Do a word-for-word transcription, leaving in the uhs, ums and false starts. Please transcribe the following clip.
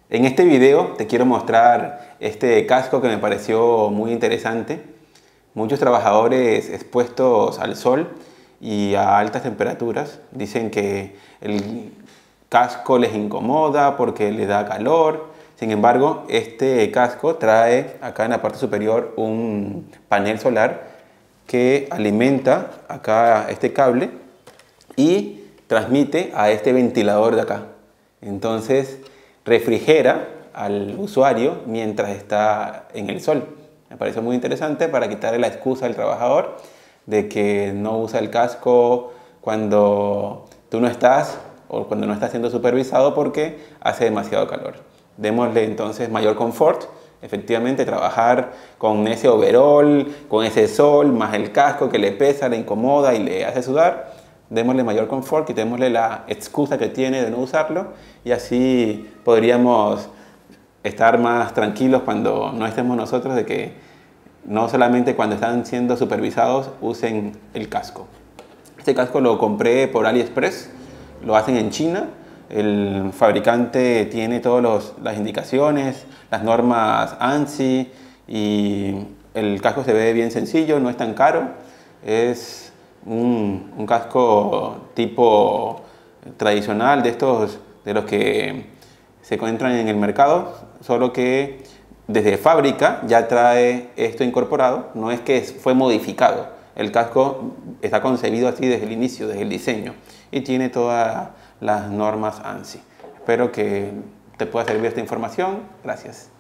En este video te quiero mostrar este casco que me pareció muy interesante. Muchos trabajadores expuestos al sol y a altas temperaturas dicen que el casco les incomoda porque les da calor. Sin embargo, este casco trae acá en la parte superior un panel solar que alimenta acá este cable y transmite a este ventilador de acá. Entonces refrigera al usuario mientras está en el sol. Me parece muy interesante para quitarle la excusa al trabajador de que no usa el casco cuando tú no estás o cuando no está siendo supervisado porque hace demasiado calor. Démosle entonces mayor confort. Efectivamente, trabajar con ese overol, con ese sol, más el casco que le pesa, le incomoda y le hace sudar. Démosle mayor confort, quitémosle la excusa que tiene de no usarlo y así podríamos estar más tranquilos cuando no estemos nosotros, de que no solamente cuando están siendo supervisados usen el casco. Este casco lo compré por AliExpress, lo hacen en China. El fabricante tiene todas las indicaciones, las normas ANSI, y el casco se ve bien sencillo, no es tan caro. Es un, un casco tipo tradicional, de estos de los que se encuentran en el mercado, solo que desde fábrica ya trae esto incorporado, no es que fue modificado. El casco está concebido así desde el inicio, desde el diseño, y tiene todas las normas ANSI. Espero que te pueda servir esta información. Gracias.